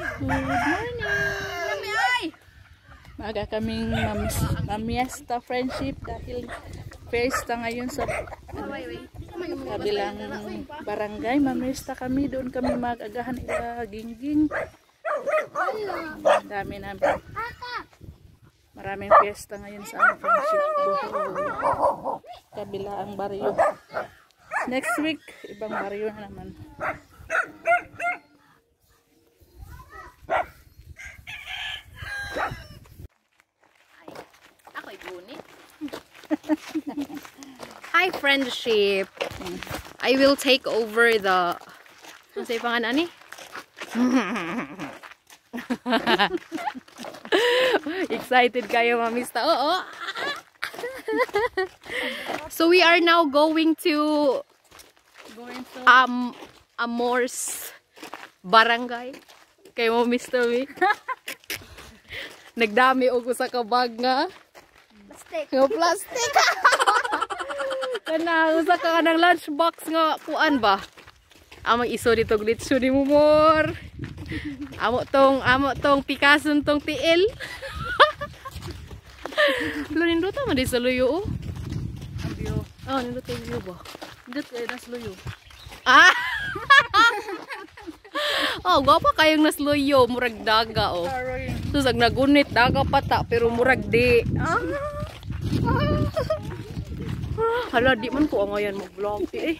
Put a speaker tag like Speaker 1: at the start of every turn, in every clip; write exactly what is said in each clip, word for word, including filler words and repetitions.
Speaker 1: morning. Maaga kaming mamiesta friendship dahil fiesta ngayon sa kabilang barangay. Mamiesta kami, doon kami mag-agahan ila gingging. Dami namin. Maraming fiesta ngayon sa aming friendship buho. Kabilang baryo. Next week, ibang baryo na naman.
Speaker 2: Ako'y bunit. Hi, friendship. I will take over the... Ano sa'yo pangalan ni? Excited kayo, mamista. Oo. So we are now going to
Speaker 1: Going to
Speaker 2: um Amor's barangay. Kayo, Mister Mi. Nagdami og usa ka bag nga plastic. Nga plastic. Kana usa ka kanang lunchbox nga kuan ba? Amo iso dito glitso ni Mumor. Amo tong amo tong Picasso tong tiil. Lo nindot man di sa luyo.
Speaker 1: Ambyo.
Speaker 2: Oh, nindot yung view ba?
Speaker 1: Dito kayo nasluyo.
Speaker 2: Ah! Oh, gwapa kayong nasluyo, murag daga oh. Susag nagunit daga pata pero murag di. Ah. Hala, di man ko ngayon mag-vlog eh.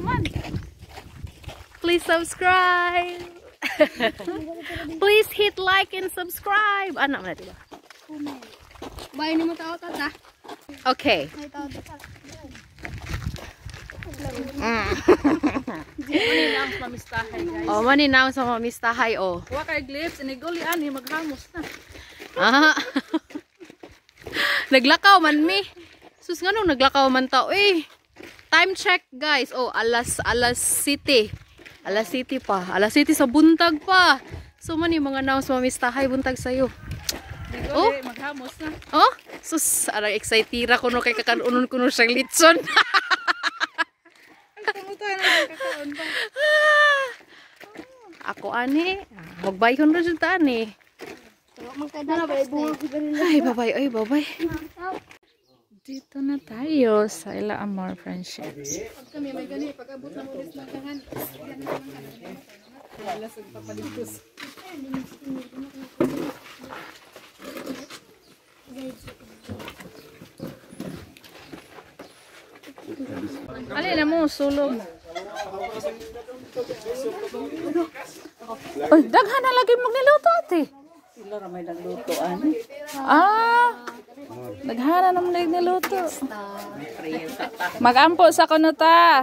Speaker 2: Please subscribe. Please hit like and subscribe. Anak na diba?
Speaker 3: Bayan mo tao tata.
Speaker 2: Okay.
Speaker 3: May tao tata.
Speaker 1: Maninang sa mamistahay, guys.
Speaker 2: Oh, maninaw sa mamistahay oh.
Speaker 1: Huwag kayo glips, iniguli ani maghamos na.
Speaker 2: Ah. Naglakaw man mi. Sus nga nung naglakaw man tao eh. Time check guys. Oh, alas alas city. Alas city pa. Alas city sa buntag pa. So man yung mga naos mamistahay buntag sayo.
Speaker 1: Iniguli,
Speaker 2: Oh.
Speaker 1: maghamos na.
Speaker 2: Oh, sus arang excitira ko no kay kakanunon ko no siyang litson. Ako ani, magbayhon ra jud ta ani. Ay, babay, ay, babay.
Speaker 1: Dito na tayo sa Ila Amor Friendships.
Speaker 3: Kami may gani pag-abot na ulit ng kangan.
Speaker 1: Lasag papalitos. Alin na mo, sulog. Oy, daghan na lagi magniluto ate.
Speaker 4: Sila ra may naglutoan.
Speaker 1: Ah, daghana naman lagi niluto. Magampo sa kuno ta.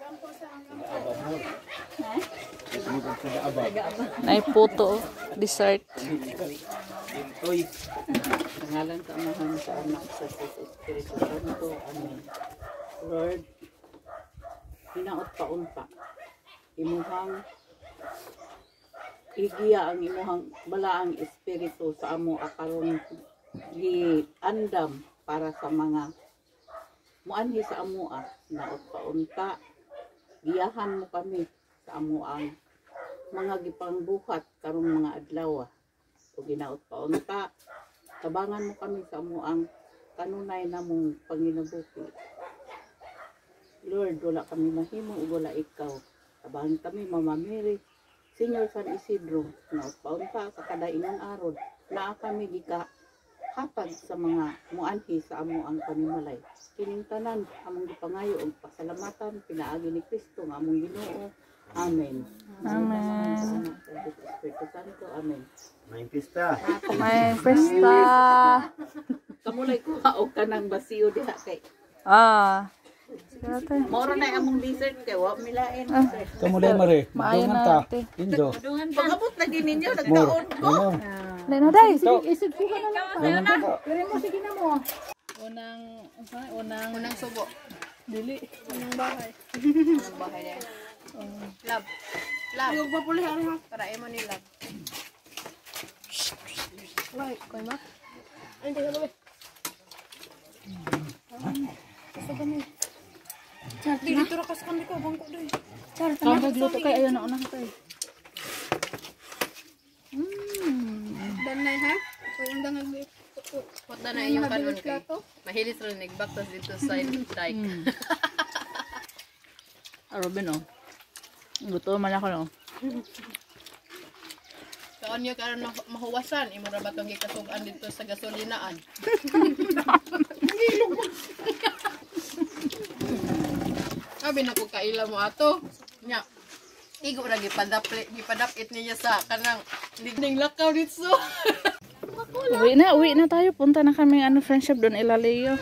Speaker 1: Nay puto, dessert.
Speaker 4: Oy. Pangalan sa Amahan sa Anak sa Espiritu Santo. Amen. Lord, hinaot pa unta. Imuhang igiya ang imuhang balaang espiritu sa amo akaron gi andam para sa mga muanhi sa amo ah naot pa unta. Giyahan mo kami sa amo ang mga gipangbuhat karong mga adlaw o ginaot pa unta. Tabangan mo kami sa amo ang kanunay namong panginabuhi. Lord, wala kami mahimo ug wala ikaw. Tabangan kami, Mama Mary, Senyor San Isidro, na paunta sa kada inang aron, naa kami gika hatag sa mga muanhi sa amo ang panimalay. Kining tanan among gipangayo og pasalamatan pinaagi ni Kristo nga among Ginoo. Amen.
Speaker 1: Amen.
Speaker 4: Espiritu Santo. Amen.
Speaker 5: May pista.
Speaker 1: May pesta.
Speaker 4: Kamulay ko og kanang basiyo diha kay.
Speaker 1: Ah.
Speaker 4: Moro na among dessert kay wa milain.
Speaker 5: Kamu day mare.
Speaker 1: Maayo
Speaker 5: Dungan
Speaker 1: na
Speaker 5: ta.
Speaker 1: ate.
Speaker 5: Indo.
Speaker 4: Pag-abot na din ninyo
Speaker 5: More.
Speaker 4: nagkaon ko.
Speaker 5: Ano?
Speaker 1: Lena day.
Speaker 3: Isig ko ka na lang.
Speaker 5: Dungan ta.
Speaker 3: Pero mo sige na mo.
Speaker 1: Unang unang unang
Speaker 2: Unang subo.
Speaker 1: dili.
Speaker 3: Anong bahay?
Speaker 2: Unang bahay yan. Love. Love.
Speaker 3: Yung papuli ano ha?
Speaker 2: Para emo ni love.
Speaker 3: Right, koy ma. Ay, hindi ka ba? Basta kami. Char, dito ra kas kan ko bangko doy. Char,
Speaker 1: Kang gluto kay ayo na unang tay. Hmm.
Speaker 2: Punta na iyong kanon kay. Mahilis rin nagbaktas dito sa dike.
Speaker 1: Ah, Robin, oh. Gusto man ako, no?
Speaker 2: Kaon niyo karon mahuwasan, imo ra ba tong gikasugan dito sa gasolinaan? Sabi na ko kaila mo ato. Nya. Igo ra gipadapli, gipadapit niya sa kanang ligning lakaw dito.
Speaker 1: Uwi na, uwi na tayo. Punta na kami ano friendship doon Ilaleo.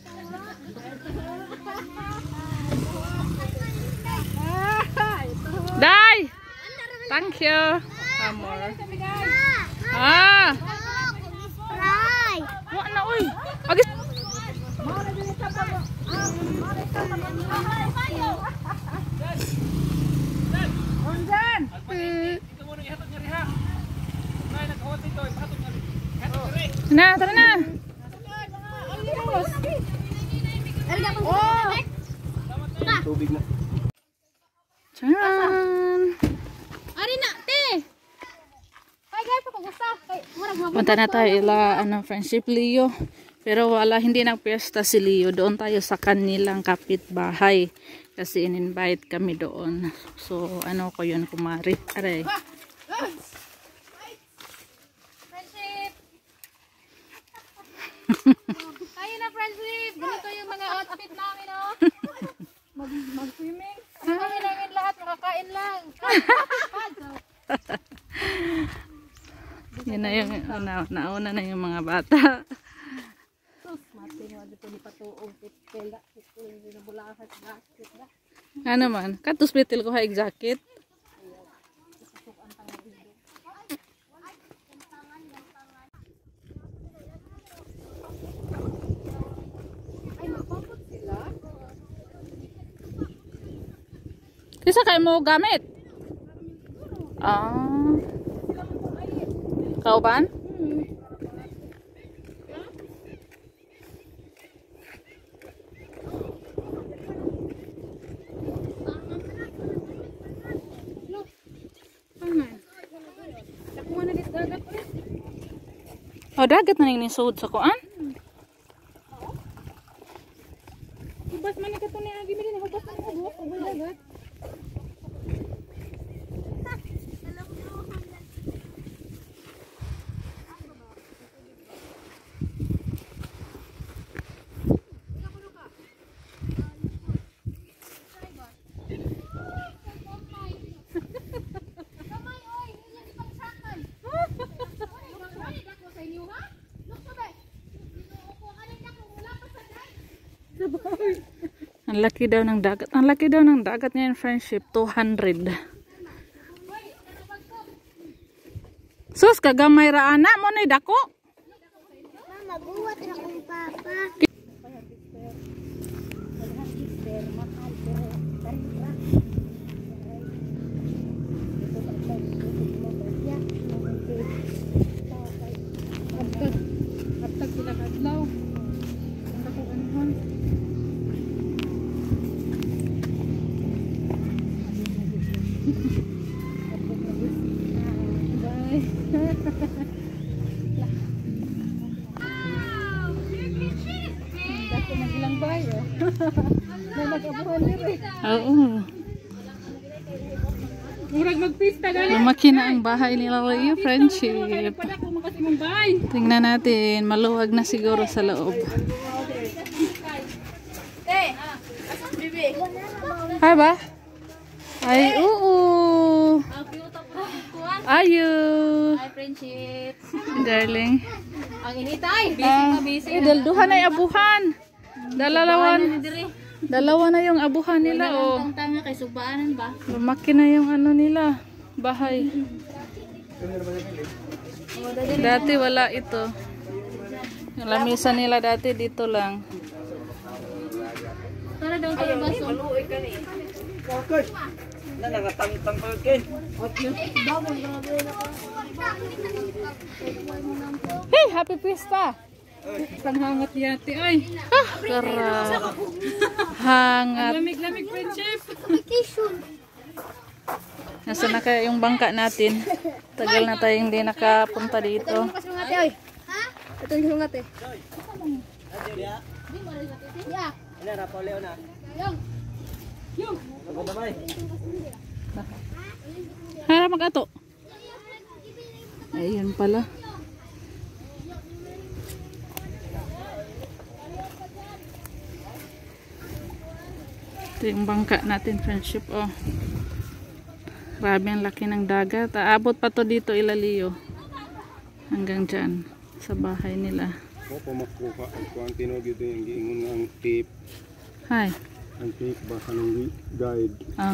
Speaker 1: Day! Thank you. Amor. Ah! Wa na uy. Agis. Ondan. Na, tara na. Oh.
Speaker 5: Tubig na.
Speaker 1: Charan.
Speaker 2: Ari na, te. Kay gay pa ko gusto. Kay murag mabot.
Speaker 1: Punta na tayo ila ano friendship Leo. Pero wala hindi nagpiesta si Leo. Doon tayo sa kanilang kapitbahay kasi in-invite kami doon. So ano ko yun kumari. Aray.
Speaker 2: Friendship. Kayo na friendship. Ganito yung mga outfit namin, oh. Mag mag-swimming. Kami namin lahat makakain lang.
Speaker 1: Yun na yung na, nauna na yung mga bata. Ano man? Katus betil ko ha jacket. Kisa kayo mo gamit? Ah. Kauban? Oh, dagat na ning nisud sa kuan?
Speaker 3: Hubas man ka to ni agi mi din hubas man ko buhok dagat.
Speaker 1: Ang laki daw ng dagat. Ang laki daw ng dagat ngayon friendship. two hundred. Sus, kagamay ra ana mo na dako.
Speaker 3: Mama, buwat sa kong papa.
Speaker 2: Kaptag sila kadlaw. Ang dako anhon. Dako magilang bayo. May mag-abuhan diri.
Speaker 1: Oo.
Speaker 2: Murag magpista gali.
Speaker 1: Lumaki na ang bahay nila Leo friendship.
Speaker 2: Pada ko makasi mong bahay.
Speaker 1: Tingnan natin. Maluwag na siguro sa loob.
Speaker 2: Te, asan bibi?
Speaker 1: Hi ba? Ay, oo. Ayo.
Speaker 2: Hi friendship.
Speaker 1: Darling.
Speaker 2: Ang initay, busy
Speaker 1: Ah,
Speaker 2: pa busy.
Speaker 1: eh, dalduhan na yung abuhan. Dalawan. Dalawa na yung abuhan nila, oh.
Speaker 2: Tanga kay subaanan ba?
Speaker 1: Lumaki na yung ano nila, bahay. Dati wala ito. Yung lamisa nila dati dito lang.
Speaker 2: Para daw tayo baso.
Speaker 5: Okay. Na nangatang-tang pa kin.
Speaker 1: Hey, happy pista!
Speaker 2: Panghangat yati ay.
Speaker 1: Ah, sarap. Hangat.
Speaker 2: Lamig-lamig friendship.
Speaker 1: Nasa na kaya yung bangka natin? Tagal na tayong hindi nakapunta dito.
Speaker 2: Mas mga ate oy. Ha? Ito yung sungat eh.
Speaker 5: Ano na, Pauleo na?
Speaker 2: Yung.
Speaker 5: Ako na ba eh?
Speaker 1: Harap mag-ato. Ayun pala. Ito yung bangka natin, friendship. Oh. Grabe ang laki ng dagat. Aabot pa to dito, Ilaliyo. Hanggang dyan. Sa bahay nila.
Speaker 6: Ako pamakuha ako ang tinog ito yung giingon nga ang tape.
Speaker 1: Hi.
Speaker 6: Ang tape baka ng guide.
Speaker 1: Ah.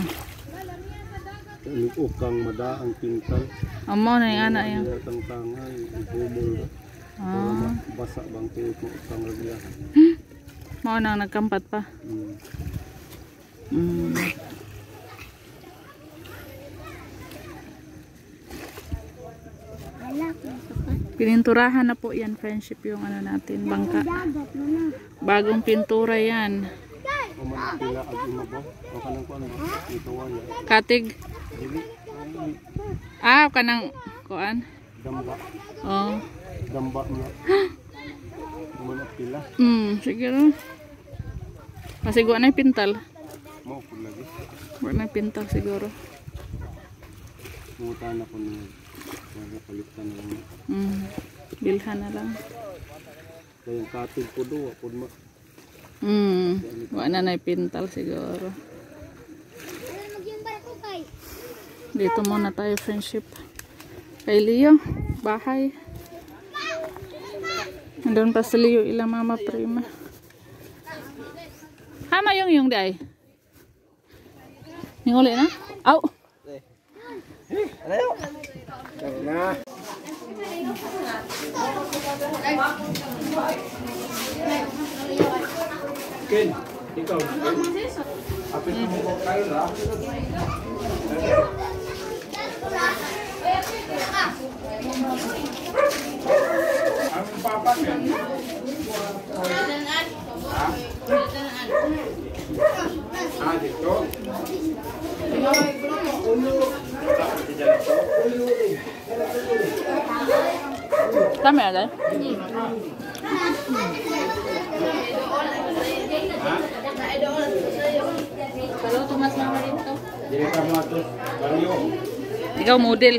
Speaker 6: Ukang mada ang pintal.
Speaker 1: Amo na yung anak yan.
Speaker 6: Ang tangay, ang humol. Para
Speaker 1: Ah.
Speaker 6: basa bang tape mo ukang ragyan.
Speaker 1: Mao nang nagkampat pa.
Speaker 6: Hmm.
Speaker 1: Mm. Pininturahan na po yan, friendship, yung ano natin, bangka. Bagong pintura yan.
Speaker 6: O man pila ag imabaw. O kanang kuan ba? Ito wala.
Speaker 1: Katig.
Speaker 6: Dili.
Speaker 1: Ah,
Speaker 6: Ay,
Speaker 1: kanang kuan.
Speaker 6: damba.
Speaker 1: Oh.
Speaker 6: Damba na. Muna pila.
Speaker 1: Hmm, siguro. Kasi guwa na yung pintal.
Speaker 6: Mo pud lagi.
Speaker 1: Guwa na yung pintal siguro.
Speaker 6: Mungutan ako ni para palitan na lang.
Speaker 1: Hmm. Bilhan na lang.
Speaker 6: Kaya yung katig po do, pud ma.
Speaker 1: Hmm. Guwa na na yung pintal siguro. Dito muna tayo, friendship. Kay Leo, bahay. Nandun pa si Leo, ilang mama prima. Hama yung yung day. Ninguli na? Aw!
Speaker 5: Ano?
Speaker 6: Na. Ken, ikaw. Apit mo ko kayo na. Ang papa Ken. Ah, dito.
Speaker 1: Tama ya, day? Kalau tumas mama dito.
Speaker 6: Dili ka mo ato. Baliw.
Speaker 1: Ikaw model.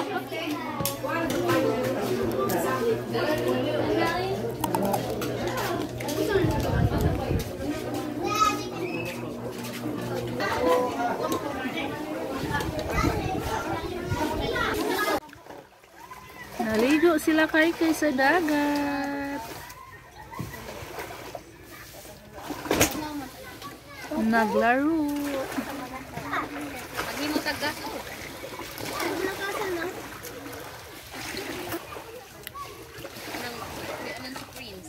Speaker 1: Naligo sila kay kay sa dagat. Naglaro.
Speaker 2: Lagi mo tagas. Nang si Prince.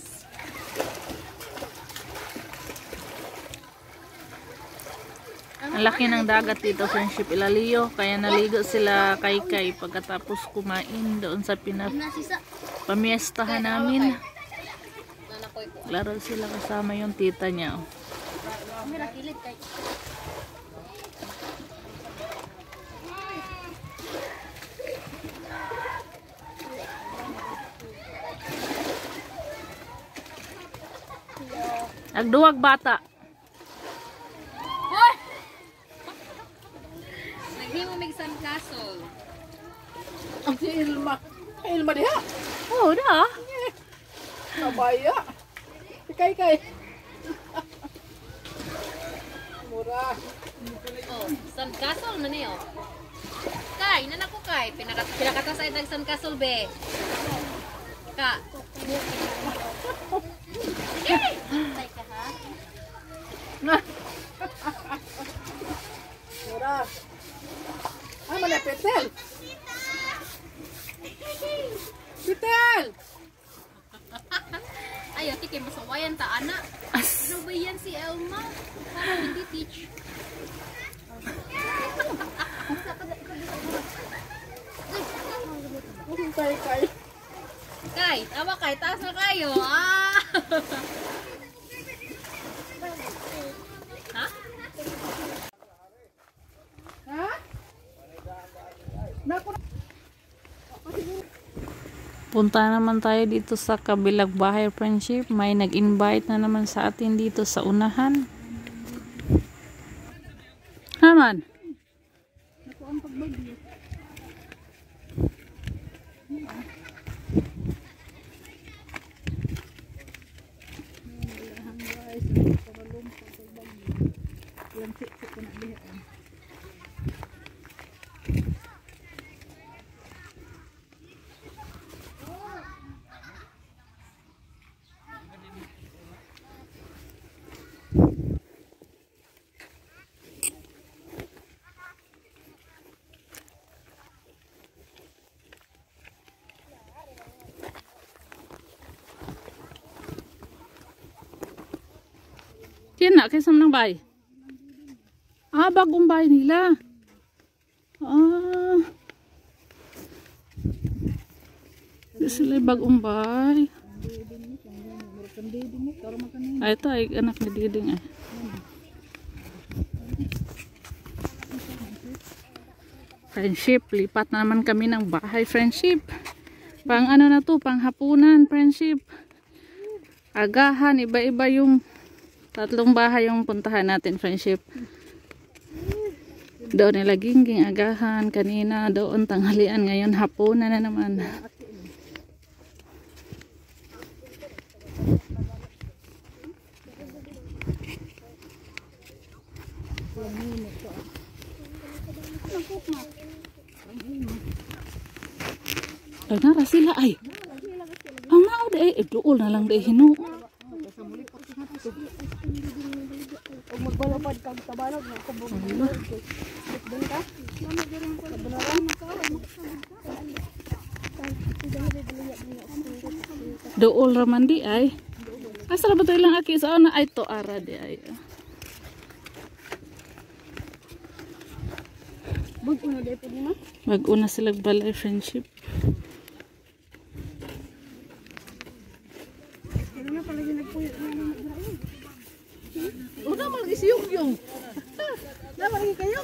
Speaker 1: Ang laki ng dagat dito, friendship, Ilaliyo. Kaya naligo sila kay kay pagkatapos kumain doon sa pinap pamiestahan namin. Laro sila kasama yung tita niya. Oh. Nagduwag bata.
Speaker 2: Naghimo mig sandcastle.
Speaker 4: Ang si Ilma. Ilma diha.
Speaker 1: Oh, da.
Speaker 4: Kabaya. Kay kay. Mura.
Speaker 2: Oh, sandcastle man niyo. Kay, nanak ko kay, pinakat pinakata sa idag sandcastle be. Ka. Tay ka ha.
Speaker 4: Mura. Ay, mali, Petel. Petel!
Speaker 2: Ay, ati kay masawayan ta ana. Ano ba yan si Elma? Parang hindi teach.
Speaker 4: Kay kay.
Speaker 2: Kay, tawa kay, taas na kayo. Ah! Ha?
Speaker 4: Ha? Naku.
Speaker 1: Punta naman tayo dito sa kabilang bahay, friendship. May nag-invite na naman sa atin dito sa unahan. Haman. Yan na, kaysa ng bahay. Ah, bagong bahay nila. Ah. Sila bagong bahay. Ah, ito ay anak ni Diding eh. Friendship, lipat na naman kami ng bahay, friendship. Pang ano na to, pang hapunan, friendship. Agahan, iba-iba yung tatlong bahay yung puntahan natin, friendship. Doon nila gingging, agahan, kanina, doon tanghalian, ngayon hapunan na naman. Ay, nara sila ay. Ang mao de, eh, dool na lang de hinu.
Speaker 3: Magbalapad kag tabalog na kubog. Benta.
Speaker 1: Dool raman di ay. Asa ra ba to ilang aki sa ana ay to ara di ay.
Speaker 3: Bag-una day pud na.
Speaker 1: Mag-una sila balay, friendship.
Speaker 3: Pero na pala yung nagpuyo na nagrayon.
Speaker 1: Una malagi si Yung Yung.
Speaker 3: Na pala kayo.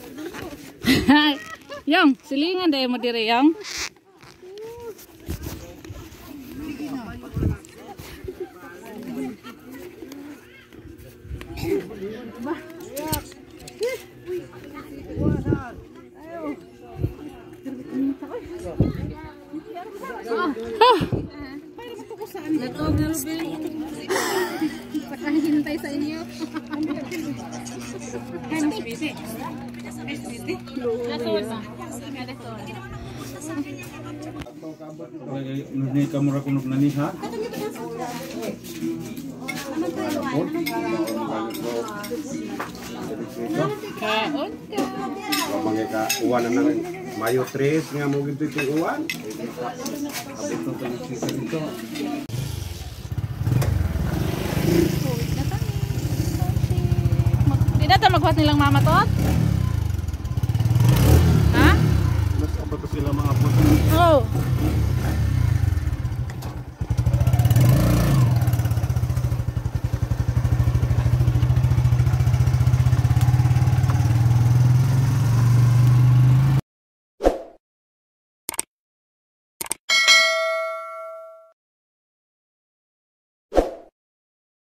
Speaker 1: Yung, silingan dahil mo dire Yung.
Speaker 3: Hintay sa inyo.
Speaker 6: Ni kamura kuno nani ha?
Speaker 1: Kaon ka.
Speaker 7: Mga ka uwan na lang Mayo tres nga mo gito yung uwan.
Speaker 1: Di na tayo magbuhat nilang mama to? Ha?
Speaker 7: Mas apa to sila mga puto.
Speaker 1: Oh.